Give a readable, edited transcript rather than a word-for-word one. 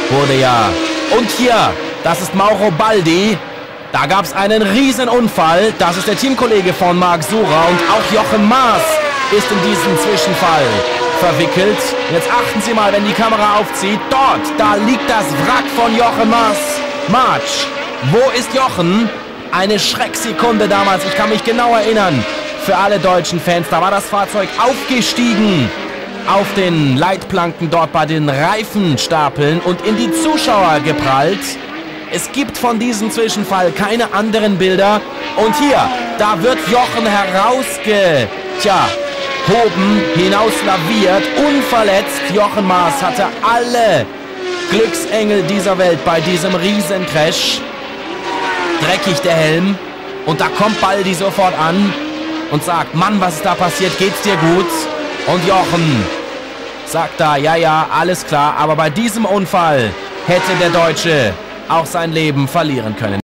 wurde ja. Und hier, das ist Mauro Baldi. Da gab es einen Riesenunfall. Das ist der Teamkollege von Marc Surer. Und auch Jochen Maas ist in diesen Zwischenfall verwickelt. Jetzt achten Sie mal, wenn die Kamera aufzieht. Dort, da liegt das Wrack von Jochen Maas. Marsch, wo ist Jochen? Eine Schrecksekunde damals, ich kann mich genau erinnern. Für alle deutschen Fans, da war das Fahrzeug aufgestiegen auf den Leitplanken dort bei den Reifenstapeln und in die Zuschauer geprallt. Es gibt von diesem Zwischenfall keine anderen Bilder. Und hier, da wird Jochen hoben, hinauslaviert, unverletzt. Jochen Maas hatte alle Glücksengel dieser Welt bei diesem Riesencrash. Dreckig der Helm. Und da kommt Baldi sofort an und sagt, Mann, was ist da passiert? Geht's dir gut? Und Jochen sagt da, ja, alles klar. Aber bei diesem Unfall hätte der Deutsche auch sein Leben verlieren können.